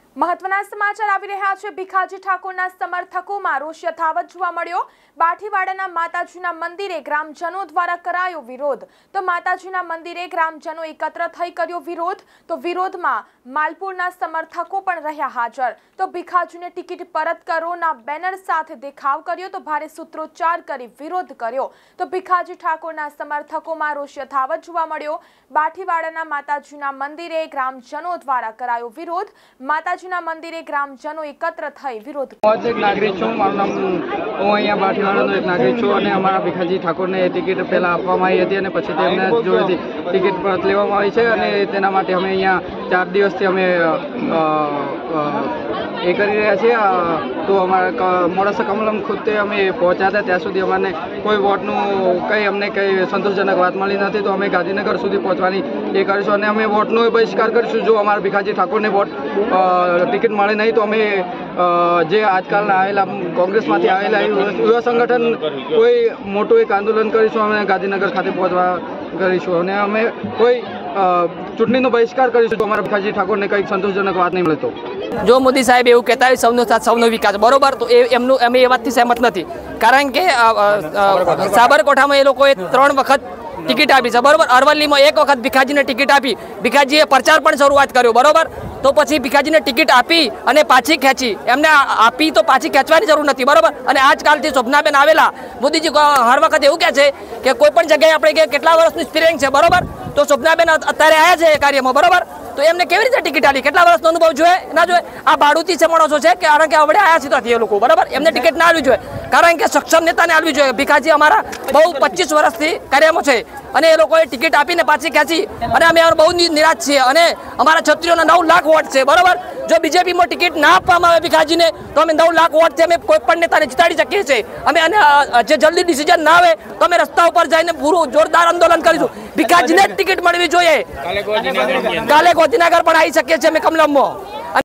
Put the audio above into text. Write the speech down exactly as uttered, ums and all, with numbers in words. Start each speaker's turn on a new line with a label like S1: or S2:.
S1: મહત્વના સમાચાર આવી રહ્યા છે। ભીખાજી ઠાકોરના સમર્થકોમાં રોષ યથાવત જોવા મળ્યો। બાઠીવાડાના માતાજીના મંદિરે ગ્રામજનો દ્વારા કરાયો વિરોધ। તો માતાજીના મંદિરે ગ્રામજનો એકત્ર થઈ કર્યો વિરોધ। તો વિરોધમાં માલપુરના સમર્થકો પણ રહ્યા હાજર। તો ભીખાજીને ટિકિટ પરત કરોના બેનર સાથે દેખાવ કર્યો તો ભારે સૂત્રોચ્ચાર કરી વિરોધ કર્યો। તો ભીખાજી ઠાકોરના સમર્થકોમાં રોષ યથાવત જોવા મળ્યો। બાઠીવાડાના માતાજીના મંદિરે ગ્રામજનો દ્વારા કરાયો વિરોધ। માતાજીના મંદિરે ગ્રામજનો એકત્ર થઈ વિરોધ
S2: કર્યો। એક નાગરિક છું, મારું નામ હું અહીંયા બાઠીવાડાનો એક નાગરિક છું અને અમારા ભીખાજી ઠાકોરને ટિકિટ પહેલાં આપવામાં આવી હતી અને પછી તેમને જોડેથી ટિકિટ પરત લેવામાં આવી છે અને તેના માટે અમે અહીંયા ચાર દિવસથી અમે એ કરી રહ્યા છીએ। તો અમારા મોડાસા કમલમ ખુદે અમે પહોંચ્યા હતા, ત્યાં સુધી અમને કોઈ વોટનું કંઈ અમને કંઈ સંતોષજનક વાત મળી નથી। તો અમે ગાંધીનગર સુધી પહોંચવાની એ કરીશું અને અમે વોટનો બહિષ્કાર કરીશું। જો અમારા ભીખાજી ઠાકોરને વોટ ટિકિટ મળે નહીં તો અમે જે આજકાલના આવેલા કોંગ્રેસમાંથી આવેલા યુવા સંગઠન કોઈ મોટું એક આંદોલન કરીશું। અમે ગાંધીનગર ખાતે પહોંચવા કરીશું અને અમે કોઈ ચૂંટણીનો બહિષ્કાર કરીશું અમારા ભીખાજી ઠાકોરને કંઈક સંતોષજનક વાત નહીં મળે તો।
S3: જો મોદી સાહેબ એવું કહેતા હોય સૌનો સાથ સૌનો વિકાસ બરોબર, તો એ એમનું અમે એ વાતથી સહેમત નથી, કારણ કે સાબરકાંઠામાં એ લોકોએ ત્રણ વખત ટિકિટ આપી છે બરોબર। અરવલ્લીમાં એક વખત ભીખાજીને ટિકિટ આપી, ભીખાજીએ પ્રચાર પણ શરૂઆત કર્યો બરોબર। તો પછી ભીખાજીને ટિકિટ આપી અને પાછી ખેંચી, એમને આપી તો પાછી ખેંચવાની જરૂર નથી બરોબર। અને આજકાલથી શોભનાબેન આવેલા, મોદીજી હર વખત એવું કહે છે કે કોઈ પણ જગ્યાએ આપણે કેટલા વર્ષનું એક્સપિરિયન્સ છે બરોબર, તો શોભનાબેન અત્યારે આવ્યા છે એ કાર્યમાં બરોબર, તો એમને કેવી રીતે ટિકિટ આપી? કેટલા વર્ષનો અનુભવ જોઈએ ના જોઈએ? આ ભાડુતી છે માણસો છે, કારણ કે આવડે આવ્યા છે એ લોકો બરાબર, એમને ટિકિટ ના આપવી જોઈએ, કારણ કે સક્ષમ નેતાને આપવી જોઈએ। ભીખાજી અમારા બહુ પચીસ વર્ષથી કાર્યમાં છે અને એ લોકોએ ટિકિટ આપીને પાછી ખેંચી અને અમે બહુ નિરાશ છીએ અને અમારા છત્રીઓના નવ લાખ વોટ છે બરાબર। જો બીજેપીમાં ટિકિટ ના આપવામાં આવે ભીખાજીને તો અમે નવ લાખ વોટથી અમે કોઈ પણ નેતાને જીતાડી શકીએ છીએ। અમે અને જે જલ્દી ડિસિઝન ના આવે તો અમે રસ્તા ઉપર જઈને પૂરું જોરદાર આંદોલન કરીશું। ભીખાજીને જ ટિકિટ મળવી જોઈએ। કાલે ગોધીનગર પણ આવી શકીએ છીએ અમે કમલમમાં।